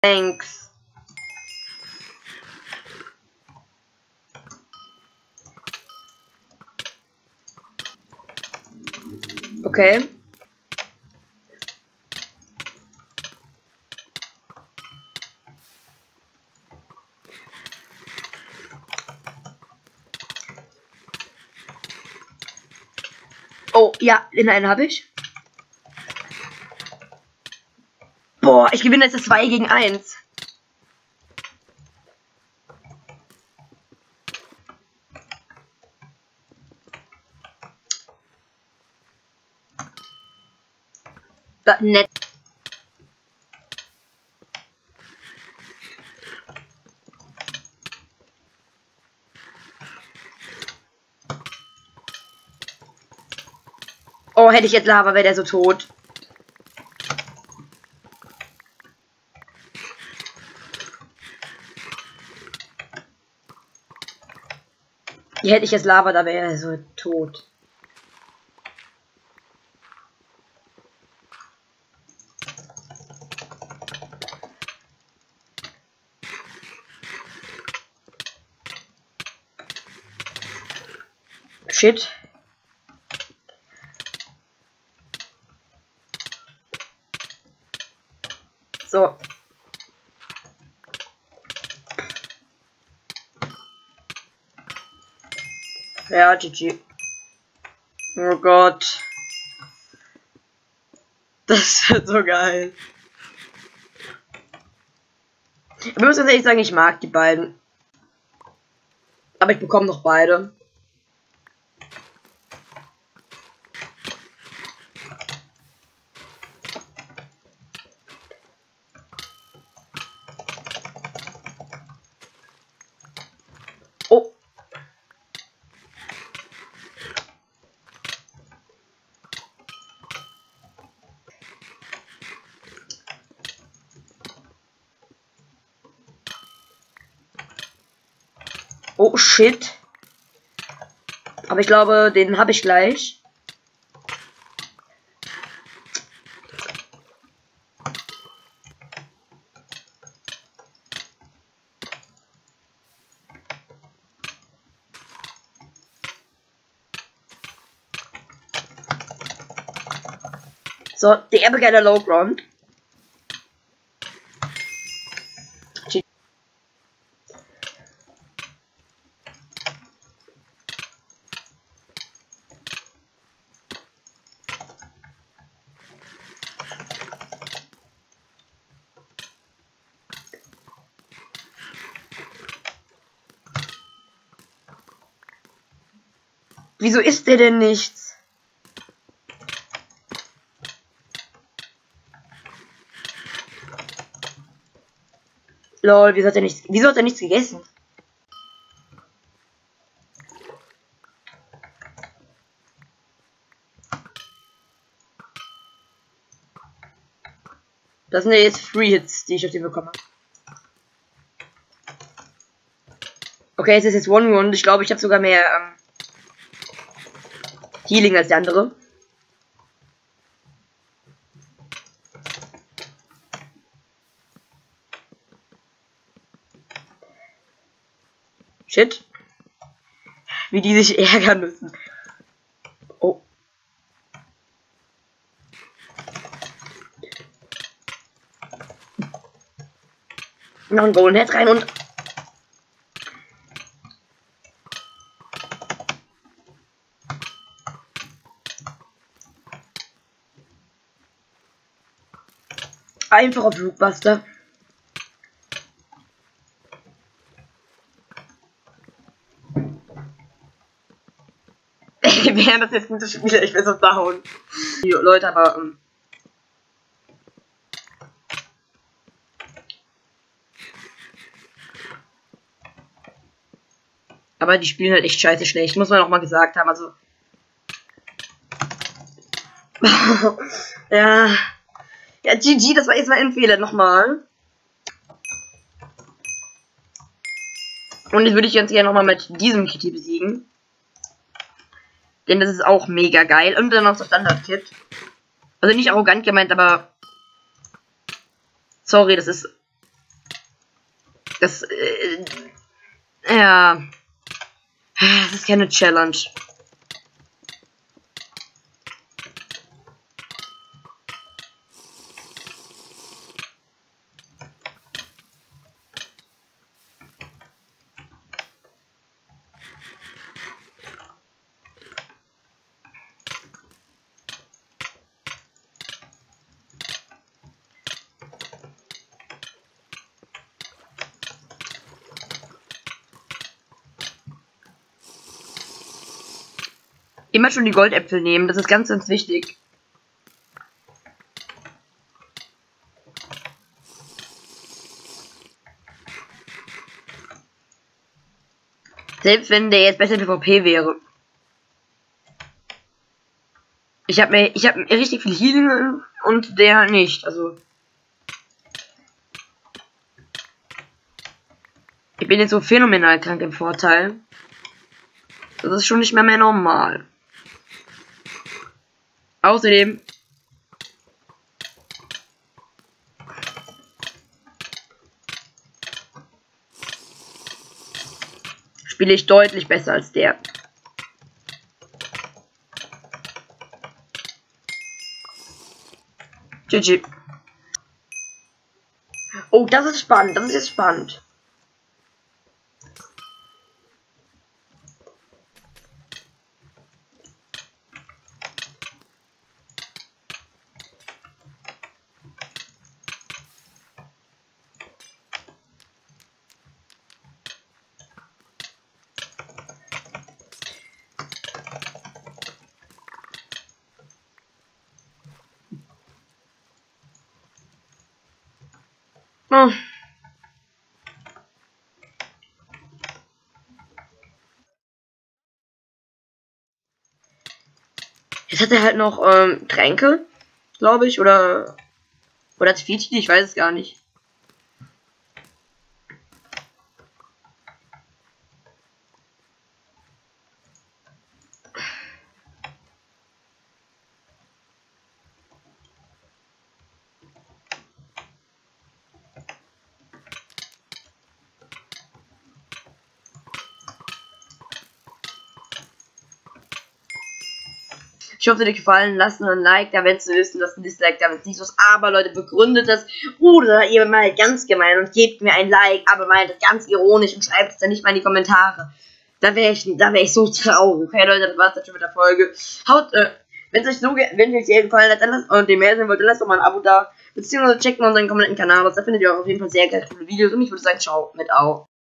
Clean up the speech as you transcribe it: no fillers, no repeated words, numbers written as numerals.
Thanks. Okay. Oh, ja, den einen habe ich. Boah, ich gewinne jetzt 2 gegen 1. Nett. Oh, hätte ich jetzt Lava, wäre der so tot. Hier hätte ich jetzt Lava, da wäre er so tot. Shit. So. Ja, GG. Oh Gott. Das wird so geil. Ich muss ganz ehrlich sagen, ich mag die beiden. Aber ich bekomme noch beide. Oh. Oh shit. Aber ich glaube, den habe ich gleich. So, der begann Low Ground. Wieso ist der denn nichts? Lol, wieso hat er nichts gegessen? Das sind ja jetzt Free Hits, die ich auf den bekomme. Okay, es ist jetzt One Run. Ich glaube, ich habe sogar mehr Healing als der andere. Shit. Wie die sich ärgern müssen. Oh. Noch ein Golden Head rein und... Einfacher Flugbuster. Wären das jetzt gute Spieler, ich will so down. Leute, aber die spielen halt echt scheiße schlecht, muss man auch mal gesagt haben, also. Ja. Ja, GG, das war jetzt mal ein Fehler, nochmal. Und jetzt würde ich ganz gerne nochmal mit diesem Kitty besiegen. Denn das ist auch mega geil. Und dann noch das Standard-Kit. Also nicht arrogant gemeint, aber... Sorry, das ist Das, ja. Das ist keine Challenge. Immer schon die Goldäpfel nehmen, das ist ganz, ganz wichtig. Selbst wenn der jetzt besser in PvP wäre. Ich hab richtig viel Healing und der nicht, also. Ich bin jetzt so phänomenal krank im Vorteil. Das ist schon nicht mehr normal. Außerdem spiele ich deutlich besser als der. GG. Oh, das ist spannend. Das ist jetzt spannend. Oh. Jetzt hat er halt noch Tränke, glaube ich, oder Zfiti, ich weiß es gar nicht. Ich hoffe, dir gefallen. Lasst nur ein Like da, wenn es so ist, und lasst ein Dislike da, wenn es nicht so ist. Aber Leute, begründet das. Oder ihr meint ganz gemein und gebt mir ein Like, aber meint es ganz ironisch und schreibt es dann nicht mal in die Kommentare. Da wäre ich so traurig. Okay, Leute, das war's dann schon mit der Folge. Haut, wenn es euch sehr gefallen hat, dann lasst, und dem mehr sehen wollt, dann lasst doch mal ein Abo da. Beziehungsweise checkt mal unseren kompletten Kanal aus. Da findet ihr auch auf jeden Fall sehr geile coole Videos. Und ich würde sagen, ciao mit Au.